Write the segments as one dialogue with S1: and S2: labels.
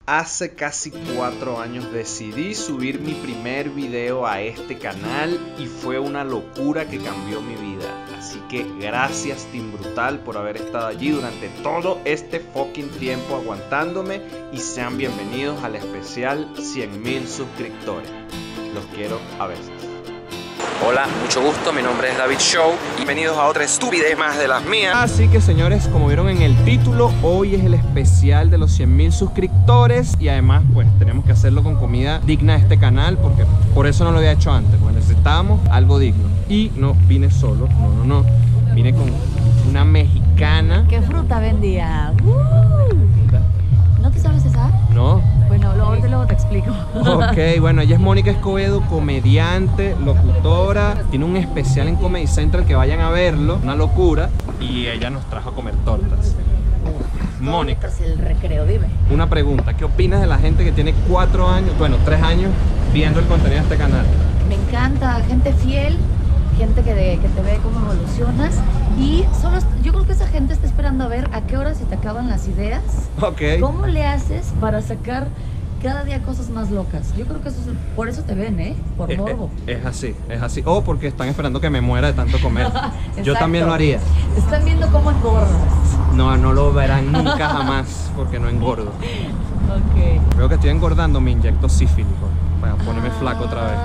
S1: Hace casi 4 años decidí subir mi primer video a este canal y fue una locura que cambió mi vida. Así que gracias Team Brutal por haber estado allí durante todo este fucking tiempo aguantándome y sean bienvenidos al especial 100.000 suscriptores. Los quiero a veces. Hola, mucho gusto, mi nombre es David Show y bienvenidos a otra estupidez más de las mías. Así que señores, como vieron en el título, hoy es el especial de los 100.000 suscriptores y además pues tenemos que hacerlo con comida digna de este canal porque por eso no lo había hecho antes, porque necesitábamos algo digno. Y no vine solo, no, vine con una mexicana.
S2: ¿Qué fruta vendía? ¿No te sabes esa?
S1: No.
S2: Bueno, luego te explico.
S1: Ok, bueno, ella es Mónica Escobedo, comediante, locutora. Tiene un especial en Comedy Central que vayan a verlo, una locura. Y ella nos trajo a comer tortas. Mónica,
S2: Es el recreo, dime.
S1: una pregunta. ¿Qué opinas de la gente que tiene 4 años, bueno, 3 años viendo el contenido de este canal?
S2: Me encanta, gente fiel, gente que te ve cómo evolucionas. Y yo creo que esa gente está esperando a ver a qué hora se te acaban las ideas.
S1: Ok.
S2: ¿Cómo le haces para sacar cada día cosas más locas? Yo creo que por eso te ven, por morbo.
S1: Es así. O porque están esperando que me muera de tanto comer. Yo también lo haría.
S2: Están viendo cómo engordas.
S1: No lo verán nunca jamás porque no engordo.
S2: Ok.
S1: Veo que estoy engordando, me inyecto sífilico para ponerme flaco otra vez.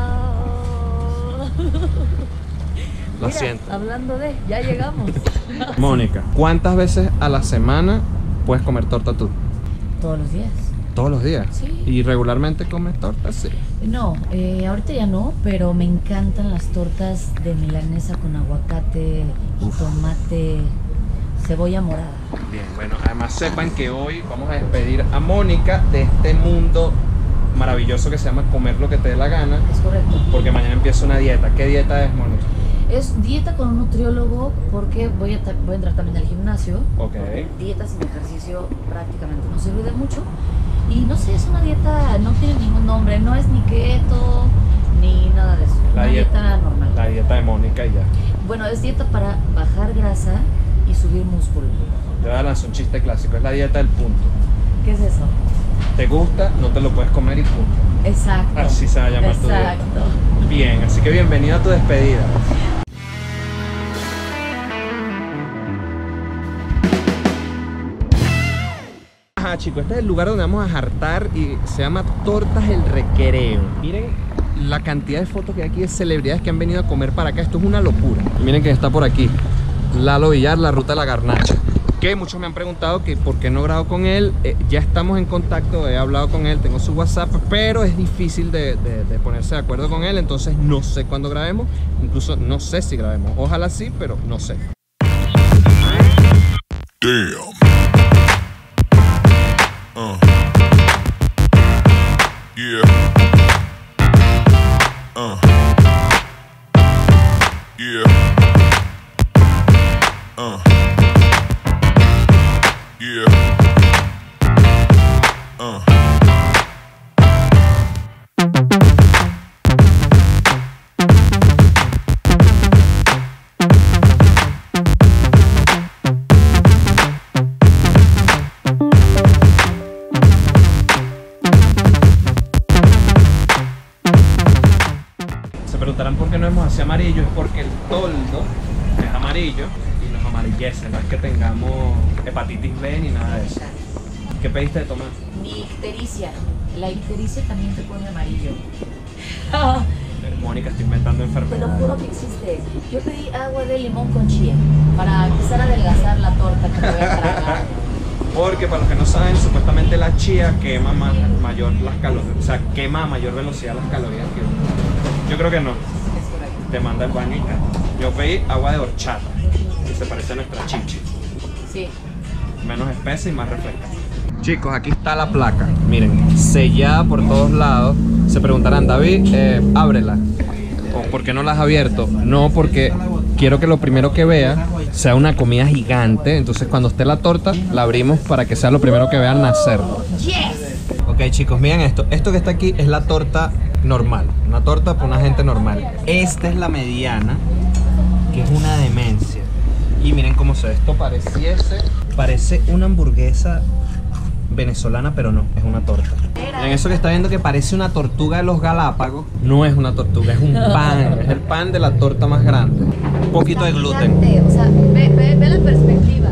S1: Lo
S2: Mira,
S1: siento.
S2: Hablando de, ya llegamos.
S1: Mónica, ¿cuántas veces a la semana puedes comer torta tú?
S2: Todos los días.
S1: ¿Todos los días?
S2: Sí.
S1: ¿Y regularmente comes tortas? Sí.
S2: No, ahorita ya no, pero me encantan las tortas de milanesa con aguacate, tomate, cebolla morada.
S1: Bien, bueno, además sepan que hoy vamos a despedir a Mónica de este mundo maravilloso que se llama comer lo que te dé la gana.
S2: Es correcto.
S1: Porque mañana empieza una dieta. ¿Qué dieta es, Mónica?
S2: Es dieta con un nutriólogo porque voy a entrar también al gimnasio.
S1: Ok.
S2: Dieta sin ejercicio prácticamente no sirve de mucho. Y no sé, es una dieta, no tiene ningún nombre, no es ni keto, ni nada de eso.
S1: La
S2: una dieta normal.
S1: La dieta de Mónica y ya.
S2: Bueno, es dieta para bajar grasa y subir músculo.
S1: Te voy a lanzar un chiste clásico, es la dieta del punto.
S2: ¿Qué es eso?
S1: Te gusta, no te lo puedes comer y punto.
S2: Exacto.
S1: Así se va a llamar tu dieta.
S2: Exacto.
S1: Bien, así que bienvenido a tu despedida. Ajá, chicos, este es el lugar donde vamos a jartar y se llama Tortas El Recreo. Miren la cantidad de fotos que hay aquí de celebridades que han venido a comer para acá. Esto es una locura. Y miren que está por aquí Lalo Villar, la ruta de la garnacha. Que muchos me han preguntado que por qué no grabo con él. Ya estamos en contacto, he hablado con él, tengo su WhatsApp, pero es difícil de ponerse de acuerdo con él. Entonces no sé cuándo grabemos, incluso no sé si grabemos. Ojalá sí, pero no sé.
S3: Damn. Yeah. Yeah. Yeah.
S1: Se preguntarán por qué no hemos hacia amarillo. Es porque el toldo es amarillo y nos amarillece. No es que tengamos hepatitis B ni nada de eso. ¿Qué pediste de tomar?
S2: Mi ictericia. La ictericia también te pone amarillo.
S1: Mónica está inventando
S2: Te lo
S1: enfermedades.
S2: juro que existe. Yo pedí agua de limón con chía para empezar a adelgazar la torta que me voy a tragar.
S1: Porque para los que no saben, supuestamente la chía quema mayor las calorías, o sea, quema a mayor velocidad las calorías que uno. Yo creo que no.
S2: Es correcto.
S1: Te manda el baño y tal. Yo pedí agua de horchata, que se parece a nuestra chichi.
S2: Sí.
S1: Menos espesa y más refrescante. Chicos, aquí está la placa. Miren, sellada por todos lados. Se preguntarán, David, ábrela. ¿O por qué no la has abierto? No, porque quiero que lo primero que vea sea una comida gigante. Entonces cuando esté la torta, la abrimos para que sea lo primero que vean nacer.
S2: Yes.
S1: Ok, chicos, miren esto. Esto que está aquí es la torta normal. Una torta para una gente normal. Esta es la mediana, que es una demencia. Y miren cómo se ve. Esto parece una hamburguesa venezolana, pero no, es una torta. En eso que está viendo que parece una tortuga de los Galápagos, no es una tortuga, es un pan. Es el pan de la torta más grande. Un poquito de gluten.
S2: O sea, ve la perspectiva.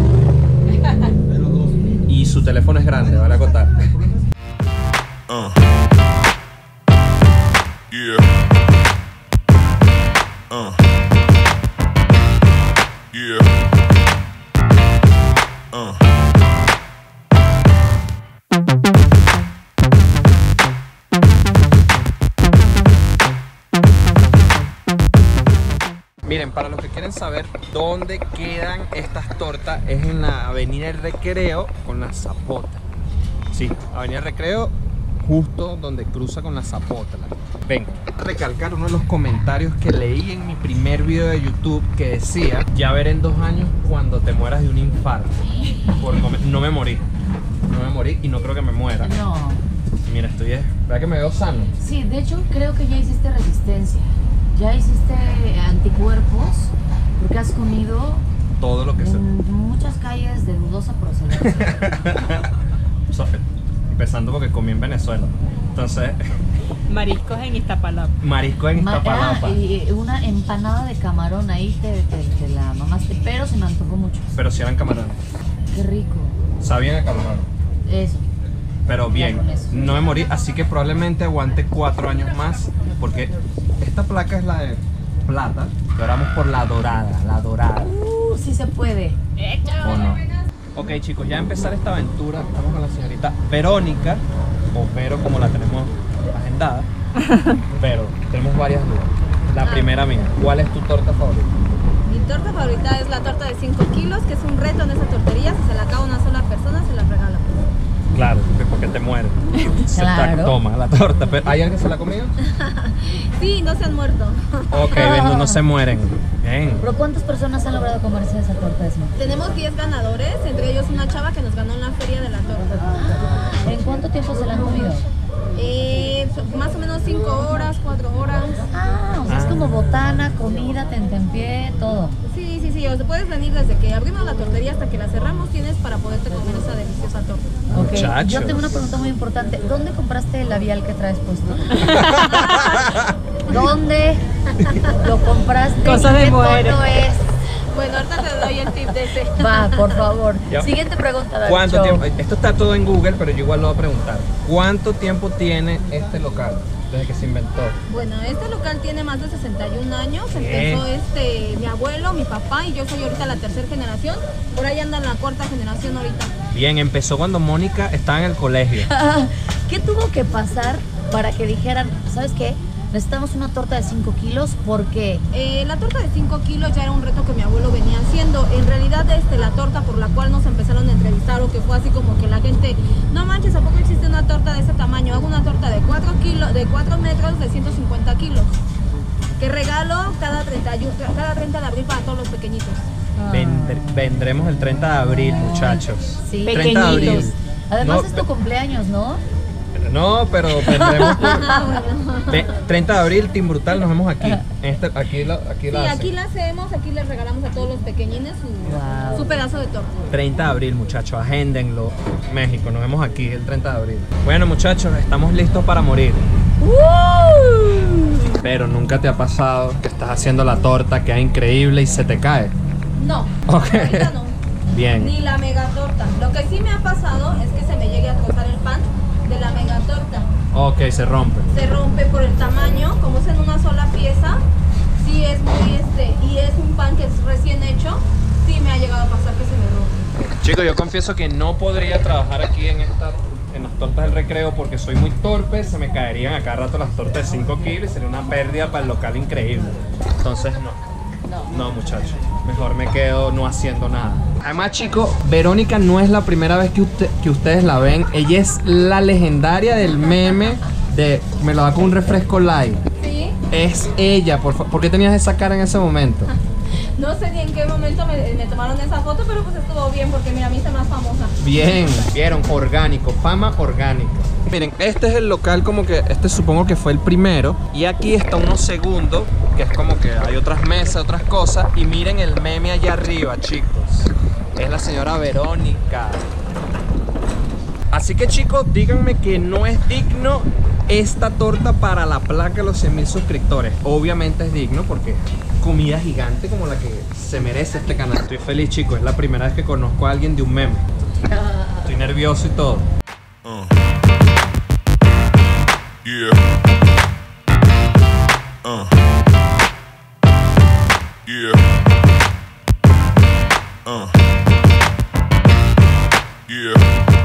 S1: Y su teléfono es grande, vale acotar.
S3: Yeah. Yeah.
S1: Miren, para los que quieren saber dónde quedan estas tortas, es en la Avenida El Recreo con la Zapota. Sí, Avenida El Recreo, justo donde cruza con la Zapota. Ven, recalcar uno de los comentarios que leí en mi primer video de YouTube que decía: ya veré en 2 años cuando te mueras de un infarto. No me morí. No me morí y no creo que me muera.
S2: No.
S1: Mira, ¿verdad que me veo sano?
S2: Sí, de hecho creo que ya hiciste resistencia. Ya hiciste anticuerpos porque has comido
S1: todo lo que se...
S2: muchas calles de dudosa procedencia.
S1: Empezando porque comí en Venezuela. Entonces...
S4: Mariscos en Iztapalapa.
S1: Mariscos en Iztapalapa.
S2: Y una empanada de camarón ahí te la mamaste, pero se me antojó mucho.
S1: Pero si eran camarones.
S2: Qué rico.
S1: Sabían a camarón.
S2: Eso.
S1: Pero bien, no me morí, así que probablemente aguante 4 años más, porque esta placa es la de plata, y ahora vamos por la dorada,
S2: Sí se puede.
S1: ¿O no? Ok chicos, ya a empezar esta aventura, estamos con la señorita Verónica, o Vero como la tenemos agendada, pero tenemos varias dudas. La primera mía, ¿cuál es tu torta favorita?
S4: Mi torta favorita es la torta de 5 kilos, que es un reto en esa tortería. Si se la acaba una sola persona, se la regala.
S1: Claro, porque te muere.
S2: Claro.
S1: Toma la torta. ¿Hay alguien que se la ha comido?
S4: Sí, no se han muerto.
S1: Ok, no se mueren. Bien.
S2: ¿Pero cuántas personas han logrado comerse esa torta de 5?
S4: Tenemos 10 ganadores, entre ellos una chava que nos ganó en la feria de la torta.
S2: ¿En cuánto tiempo se la han comido?
S4: Más o menos 5 horas, 4 horas.
S2: O sea, es como botana, comida, tentempié, todo.
S4: Sí, o sea, puedes venir desde que abrimos la tortería hasta que la cerramos, tienes para poderte comer esa deliciosa torta.
S2: Ok,
S1: Muchachos.
S2: yo tengo una pregunta muy importante. ¿Dónde compraste el labial que traes puesto? ¿Dónde lo compraste?
S4: Cosa de
S2: ¿Qué
S4: mujer.
S2: tono es?
S4: Bueno, ahorita te doy el tip de ese.
S2: Va, por favor.
S1: Ya.
S2: Siguiente pregunta, David.
S1: ¿Cuánto
S2: Show.
S1: tiempo? Esto está todo en Google, pero yo igual lo voy a preguntar. ¿Cuánto tiempo tiene este local desde que se inventó?
S4: Bueno, este local tiene más de 61 años. Empezó mi abuelo, mi papá, y yo soy ahorita la 3ª generación. Por ahí anda la 4ª generación ahorita.
S1: Bien, empezó cuando Mónica estaba en el colegio.
S2: ¿Qué tuvo que pasar para que dijeran, ¿sabes qué? Necesitamos una torta de 5 kilos porque...
S4: La torta de 5 kilos ya era un reto que mi abuelo venía haciendo. En realidad, la torta por la cual nos empezaron a entrevistar, o que fue así como que la gente, no manches, ¿a poco existe una torta de ese tamaño? Hago una torta de 4 metros de 150 kilos. Que regalo cada 30 de abril para todos los pequeñitos.
S1: Vendremos el 30 de abril, muchachos.
S2: Sí.
S1: 30 de abril.
S2: Además
S1: No,
S2: es tu cumpleaños, ¿no?
S1: No, pero vendremos por... 30 de abril, Team Brutal, nos vemos aquí. Aquí la
S4: Sí,
S1: hacen.
S4: aquí la hacemos, aquí les regalamos a todos los pequeñines
S2: Wow.
S4: su pedazo de torta.
S1: 30 de abril, muchachos, agéndenlo. México, nos vemos aquí el 30 de abril. Bueno, muchachos, estamos listos para morir. Pero nunca te ha pasado que estás haciendo la torta, queda increíble y se te cae.
S4: No,
S1: Ok.
S4: ahorita no.
S1: Bien.
S4: Ni la mega torta. Lo que sí me ha pasado es que se me llegue a trozar el pan de la mega torta.
S1: Ok, se rompe.
S4: Se rompe por el tamaño, como es en una sola pieza. Sí es muy y es un pan que es recién hecho. Sí me ha llegado a pasar que se me rompe.
S1: Chicos, yo confieso que no podría trabajar aquí en las tortas del recreo porque soy muy torpe, se me caerían a cada rato las tortas de 5 kilos y sería una pérdida para el local increíble. Entonces no muchachos, mejor me quedo no haciendo nada. Además chicos, Verónica no es la primera vez que ustedes la ven, ella es la legendaria del meme de me lo da con un refresco light.
S4: Sí.
S1: Es ella, ¿por qué tenías esa cara en ese momento?
S4: No sé ni en qué momento me tomaron esa foto, pero pues estuvo bien porque mira, a mí se más famosa.
S1: Bien, vieron, orgánico, fama orgánica. Miren, este es el local como que, supongo que fue el primero. Y aquí está uno segundo, que es como que hay otras mesas, otras cosas. Y miren el meme allá arriba, chicos. Es la señora Verónica. Así que chicos, díganme que no es digno esta torta para la placa de los 100.000 suscriptores. Obviamente es digno porque es comida gigante como la que se merece este canal. Estoy feliz, chicos, es la primera vez que conozco a alguien de un meme. Estoy nervioso y todo.
S3: Yeah. Yeah. Yeah.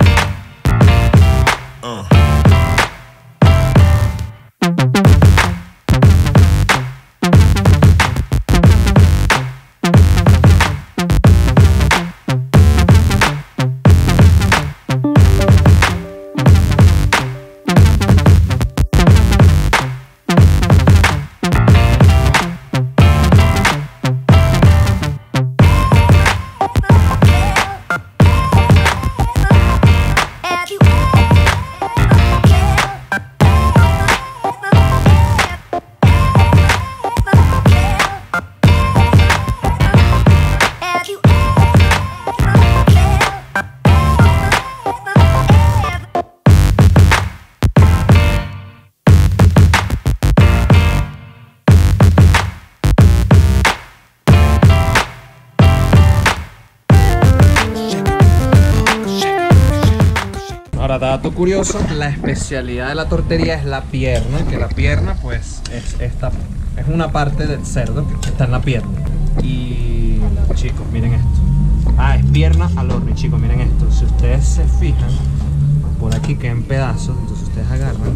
S1: Ahora, dato curioso, la especialidad de la tortería es la pierna, que la pierna pues es una parte del cerdo que está en la pierna. Y chicos, miren esto. Ah, es pierna al horno, y chicos, miren esto. Si ustedes se fijan, por aquí queda en pedazos, entonces ustedes agarran.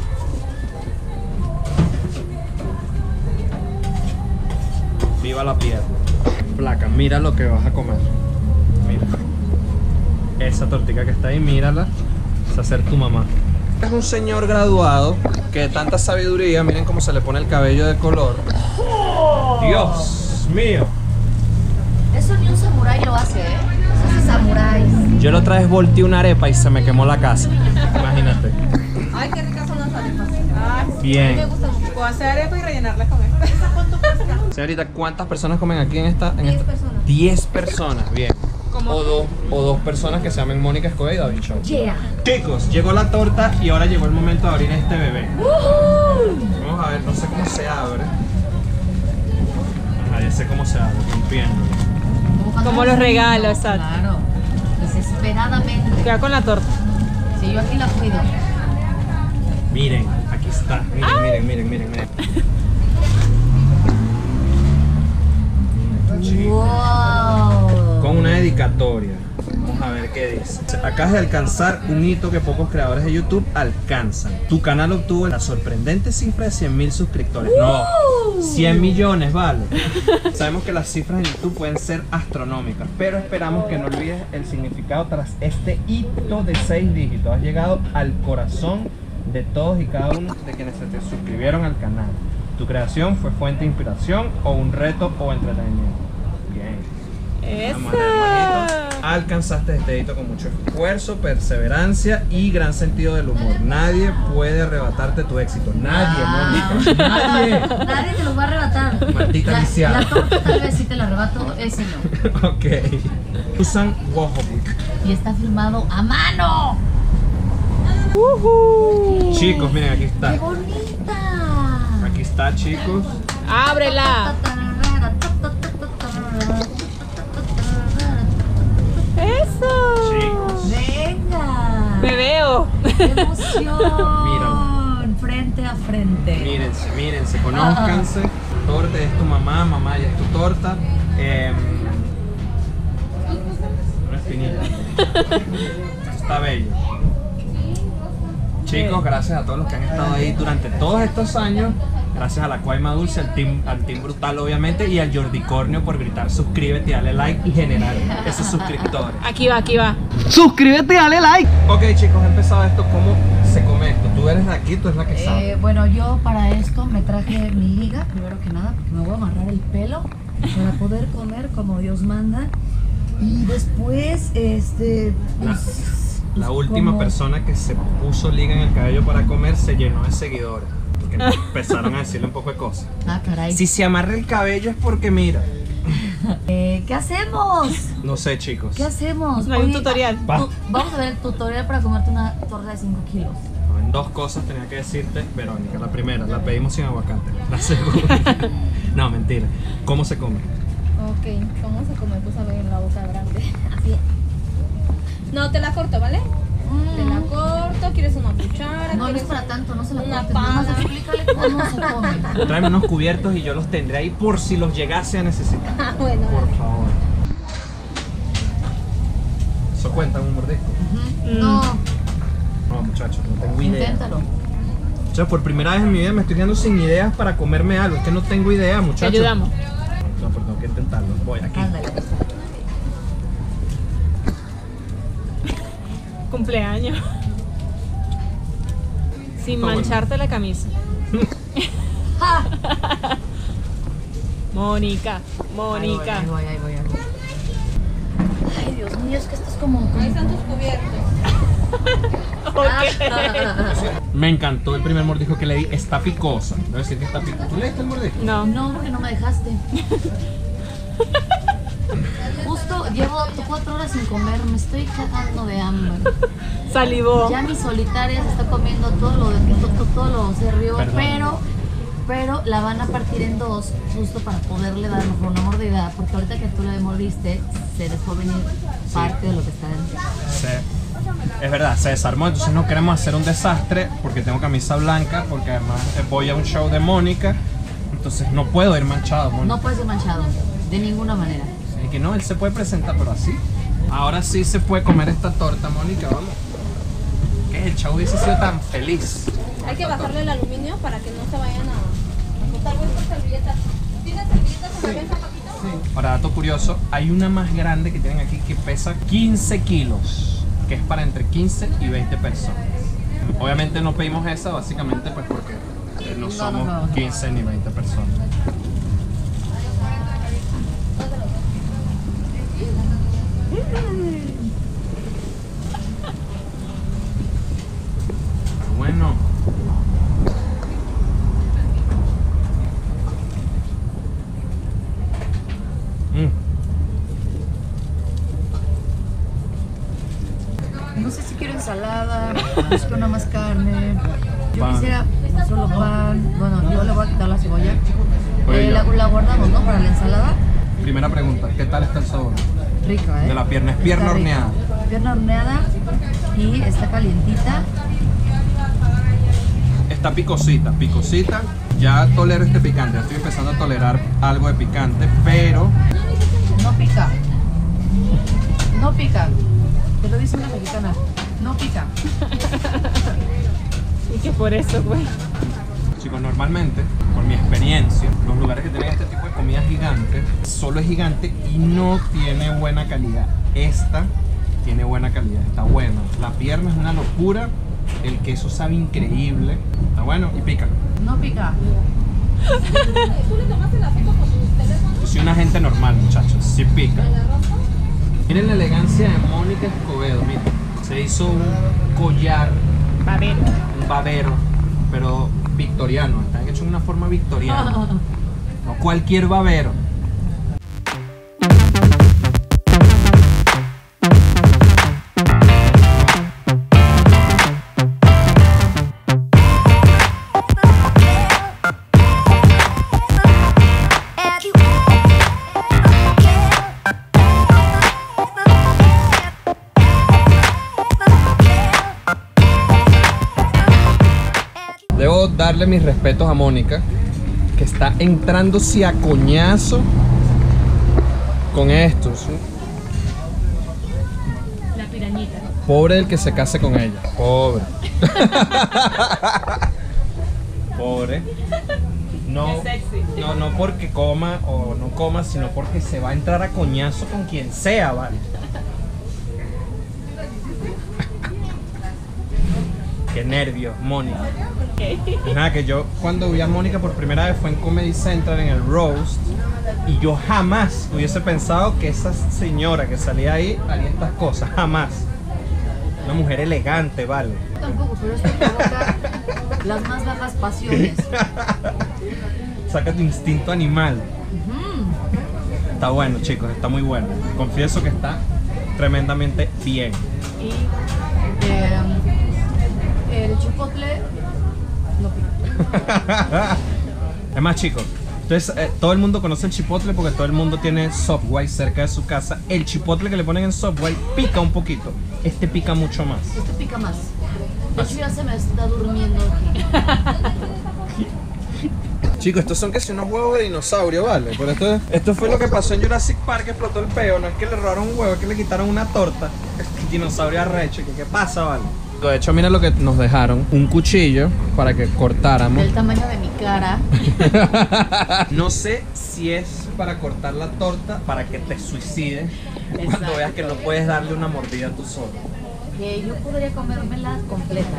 S1: Viva la pierna. Placa, mira lo que vas a comer. Mira. Esa tortilla que está ahí, mírala. Es hacer tu mamá. Es un señor graduado que de tanta sabiduría, miren cómo se le pone el cabello de color. Dios mío.
S2: Eso ni un samurái lo hace, ¿eh? Eso es samuráis.
S1: Yo la otra vez volteé una arepa y se me quemó la casa. Imagínate.
S4: Ay, qué ricas son las arepas. Ay,
S1: Bien.
S4: a mí me gusta mucho. Puedo hacer arepa y rellenarlas con esto. ¿Esa cuánto cuesta?
S1: Señorita, ¿cuántas personas comen aquí en esta?
S4: 10 personas.
S1: 10 personas, bien.
S4: ¿Cómo?
S1: O dos personas que se llamen Mónica Escobar y David Show.
S2: Yeah.
S1: Chicos, llegó la torta y ahora llegó el momento de abrir este bebé. Vamos a ver, no sé cómo se abre. Ajá, ya sé cómo se abre, rompiendo.
S4: Como los regalos, exacto.
S2: Claro. Desesperadamente.
S4: Queda con la torta.
S2: Si yo aquí la cuido.
S1: Miren, aquí está. Miren.
S2: Wow.
S1: Con una dedicatoria. Vamos a ver qué dice. Acabas de alcanzar un hito que pocos creadores de YouTube alcanzan. Tu canal obtuvo la sorprendente cifra de 100.000 suscriptores. No, 100 millones, vale. Sabemos que las cifras en YouTube pueden ser astronómicas, pero esperamos que no olvides el significado tras este hito de 6 dígitos. Has llegado al corazón de todos y cada uno de quienes se te suscribieron al canal. Tu creación fue fuente de inspiración o un reto o entretenimiento. Bien. Vamos a ver, hermanito. Alcanzaste este hito con mucho esfuerzo, perseverancia y gran sentido del humor. Nadie puede arrebatarte tu éxito. Nadie, Mónica. Nadie.
S2: Nadie te los va a arrebatar.
S1: Maldita lisiada.
S2: La torta tal vez sí te la arrebato, ese no.
S1: Ok. Susan Wojcicki.
S2: Y está filmado a mano.
S1: Chicos, miren, aquí
S2: ¡Qué
S1: está.
S2: bonita!
S1: Aquí está, chicos.
S4: ¡Ábrela! ¡Eso!
S1: Chicos.
S2: ¡Venga!
S4: ¡Me veo!
S2: ¡Qué emoción!
S1: Míralo.
S2: Frente a frente.
S1: Mírense, conózcanse. Torta es tu mamá, mamá ya es tu torta. Una espinilla. Esto está bello. Chicos, gracias a todos los que han estado ahí durante todos estos años. Gracias a la Cuaima Dulce, al team Brutal obviamente, y al Jordicornio por gritar suscríbete, dale like y generar esos suscriptores.
S4: Aquí va.
S1: Suscríbete y dale like. Ok chicos, he empezado esto. ¿Cómo se come esto? Tú eres de aquí, tú eres la que sabe.
S2: Bueno, yo para esto me traje mi liga, primero que nada, porque me voy a amarrar el pelo para poder comer como Dios manda. Y después,
S1: La última
S2: como-
S1: persona que se puso liga en el cabello para comer se llenó de seguidores. Porque empezaron a decirle un poco de cosas.
S2: Ah, caray.
S1: Si se amarra el cabello es porque mira.
S2: ¿Qué hacemos?
S1: No sé, chicos.
S2: ¿Qué hacemos?
S4: No hay un tutorial.
S2: Vamos a ver el tutorial para comerte una torta de 5 kilos.
S1: Dos cosas tenía que decirte, Verónica. La primera, la pedimos sin aguacate. La segunda, no, mentira. ¿Cómo se come?
S4: Ok, ¿cómo se come? Pues a ver, en la boca grande. Así. No, te la corto, ¿vale? Te la corto, ¿quieres una cuchara?
S2: No, no es
S4: ¿Quieres
S2: para tanto, no se la
S4: una
S2: cortes. Nada más
S4: pala?
S2: explícale cómo se come.
S1: Tráeme unos cubiertos y yo los tendré ahí por si los llegase a necesitar.
S4: Ah, bueno,
S1: Por
S4: vale.
S1: favor. ¿Eso cuenta un mordisco?
S2: No,
S1: No, muchachos, no tengo idea.
S2: inténtalo.
S1: O sea, por primera vez en mi vida me estoy quedando sin ideas para comerme algo. Es que no tengo idea,
S4: Te
S1: muchachos.
S4: ayudamos.
S1: No, pero tengo que intentarlo. Voy aquí.
S2: Ándale.
S4: Cumpleaños. Sin
S1: Está bueno.
S4: mancharte la camisa. Mónica, Mónica.
S2: Ahí voy. Ay, Dios mío, es que esto es como...
S4: Ahí están tus cubiertos.
S1: Me encantó el primer mordisco que le di. Está picosa. Debo decir que está picosa. ¿Tú le diste el mordisco?
S4: No.
S2: No, porque no me dejaste. Justo llevo 4 horas sin comer, me estoy cagando de hambre.
S4: Salivó.
S2: Ya mi solitaria se está comiendo todo lo cerrió,
S1: Perdón.
S2: pero la van a partir en dos, justo para poderle dar mejor una mordida, porque ahorita que tú le mordiste, se dejó venir parte de lo que está dentro.
S1: Es verdad, se desarmó, entonces no queremos hacer un desastre porque tengo camisa blanca, porque además voy a un show de Mónica, entonces no puedo ir manchado, Mónica.
S2: No puedes ir manchado, de ninguna manera.
S1: Es que no, él se puede presentar, pero así. Ahora sí se puede comer esta torta, Mónica, vamos. Que el show hubiese sido tan feliz.
S4: Hay que bajarle el aluminio para que no se vayan a cortar estas servilletas. ¿Tienes servilletas en la mesa, Paquito?
S1: Ahora, dato curioso, hay una más grande que tienen aquí que pesa 15 kilos, que es para entre 15 y 20 personas. Obviamente no pedimos esa, básicamente pues porque no somos
S2: no.
S1: 15 ni 20 personas. Bueno.
S2: No sé si quiero ensalada, busco una más carne. Yo
S1: Pan.
S2: quisiera solo pan. Bueno, yo le voy a quitar la cebolla.
S1: Oye,
S2: La guardamos, ¿no? Para la ensalada.
S1: Primera pregunta, ¿qué tal está el sabor?
S2: Rica, ¿eh?
S1: De la pierna, es pierna
S2: Está rica.
S1: horneada.
S2: Pierna horneada y está calientita.
S1: Está picosita, picosita. Ya tolero este picante, estoy empezando a tolerar algo de picante, pero
S2: No pica. No pica. Te lo dice una mexicana. No pica.
S4: Y que por eso, güey.
S1: chicos, normalmente, por mi experiencia, los lugares que tienen este tipo de comida gigante, solo es gigante y no tiene buena calidad. Esta tiene buena calidad, está buena. La pierna es una locura, el queso sabe increíble, está bueno y pica.
S2: No pica.
S4: ¿Tú le tomaste la foto con tu teléfono?
S1: Yo soy una gente normal, muchachos, sí pica. Miren la elegancia de Mónica Escobedo, miren. Se hizo un collar,
S4: Babero.
S1: un babero, pero victoriano, está hecho en una forma victoriana. No cualquier babero. Debo darle mis respetos a Mónica, que está entrándose a coñazo con estos.
S2: La pirañita.
S1: Pobre el que se case con ella. Pobre. Pobre. No, no porque coma o no coma, sino porque se va a entrar a coñazo con quien sea, ¿vale? Qué nervios, Mónica. Nada, que yo cuando vi a Mónica por primera vez fue en Comedy Central en el Roast y yo jamás hubiese pensado que esa señora que salía ahí haría estas cosas, jamás. Una mujer elegante, ¿vale?
S2: Tampoco, pero esto provoca las más bajas pasiones.
S1: Saca tu instinto animal.
S5: Está bueno, chicos, está muy bueno. Confieso que está tremendamente bien.
S2: Y el chipotle lo pico.
S5: Es más, chicos, entonces todo el mundo conoce el chipotle porque todo el mundo tiene Subway cerca de su casa. El chipotle que le ponen en Subway pica un poquito. Este pica mucho más.
S2: Este pica más. De hecho ya se me está durmiendo aquí.
S5: Chicos, estos son que si unos huevos de dinosaurio, ¿vale? Pero esto fue lo que pasó en Jurassic Park, que explotó el peo. No es que le robaron un huevo, es que le quitaron una torta. El dinosaurio arrecho, ¿qué pasa, vale? De hecho, mira lo que nos dejaron. Un cuchillo para que cortáramos.
S2: Del tamaño de mi cara.
S5: No sé si es para cortar la torta, para que te suicides cuando
S2: Exacto.
S5: veas que no puedes darle una mordida tú solo.
S2: Yo podría comérmela completa,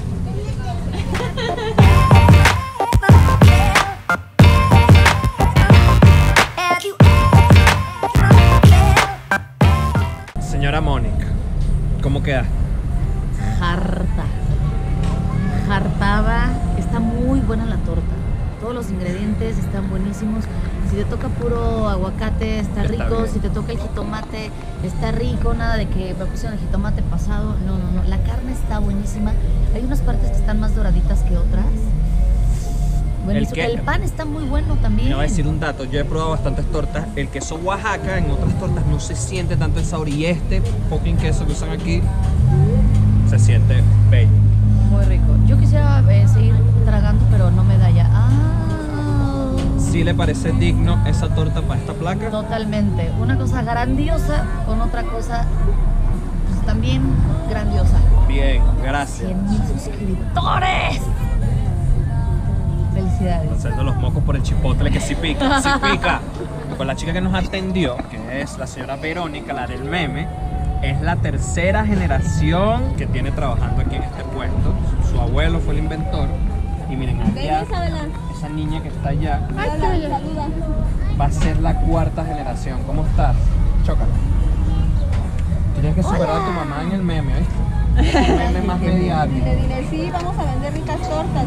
S5: Señora Mónica, ¿cómo queda?
S2: Harta. Hartada. Está muy buena la torta. Todos los ingredientes están buenísimos. Si te toca puro aguacate, está
S5: Está
S2: rico.
S5: bien.
S2: Si te toca el jitomate, está rico. Nada de que me pusieron el jitomate pasado. No. La carne está buenísima. Hay unas partes que están más doraditas que otras. Buenísimo.
S5: queso.
S2: El pan está muy bueno también.
S5: Me voy a decir un dato, yo he probado bastantes tortas. El queso Oaxaca en otras tortas no se siente tanto el sabor. Y este fucking queso que usan aquí se siente bello.
S2: Muy rico. Yo quisiera seguir tragando, pero no me da ya.
S5: ¿Sí le parece digno esa torta para esta placa?
S2: Totalmente. Una cosa grandiosa con otra cosa pues, también grandiosa.
S5: Bien, gracias.
S2: 100,000 suscriptores. Felicidades.
S5: Haciendo los mocos por el chipotle que sí pica, sí pica. Con la chica que nos atendió, que es la señora Verónica, la del meme, es la tercera generación que tiene trabajando aquí en este puesto. Su abuelo fue el inventor. Y miren, allá, esa niña que está allá,
S4: Saluda.
S5: va a ser la cuarta generación. ¿Cómo estás? Chócala. Tienes que superar a tu mamá en el meme, ¿viste? El meme más mediático.
S4: Dile, sí, vamos a vender ricas tortas.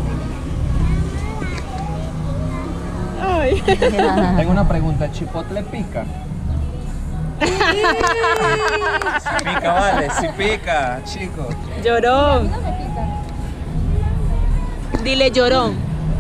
S5: Tengo una pregunta, ¿el chipotle pica? Sí pica, vale, sí pica, chicos.
S6: Llorón. Dile llorón.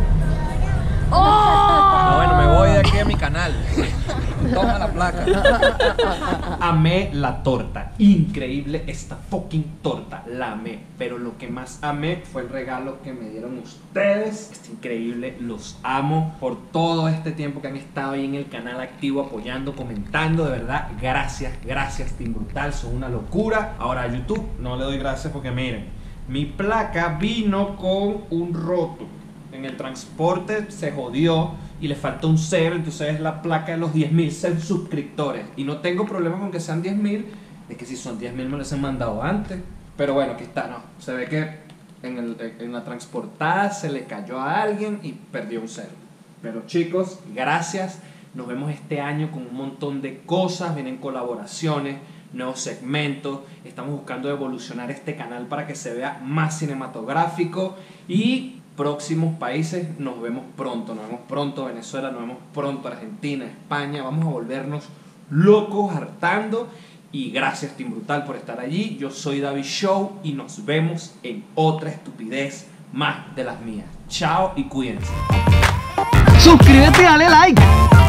S5: Ah, bueno, me voy de aquí a mi canal. Toma la placa. Amé la torta. Increíble esta fucking torta. La amé. Pero lo que más amé fue el regalo que me dieron ustedes. Es increíble. Los amo por todo este tiempo que han estado ahí en el canal activo, apoyando, comentando. De verdad, gracias, gracias, Team Brutal. Son una locura. Ahora a YouTube no le doy gracias porque miren, mi placa vino con un roto. En el transporte se jodió y le falta un 0, entonces es la placa de los 10,000 suscriptores. Y no tengo problema con que sean 10,000, es que si son 10,000 me los han mandado antes. Pero bueno, aquí está, no. Se ve que en la transportada se le cayó a alguien y perdió un 0. Pero chicos, gracias. Nos vemos este año con un montón de cosas, vienen colaboraciones, nuevos segmentos. Estamos buscando evolucionar este canal para que se vea más cinematográfico y próximos países. Nos vemos pronto Venezuela, nos vemos pronto Argentina, España. Vamos a volvernos locos, hartando. Y gracias Team Brutal por estar allí. Yo soy David Show y nos vemos en otra estupidez más de las mías. Chao y cuídense.
S7: Suscríbete y dale like.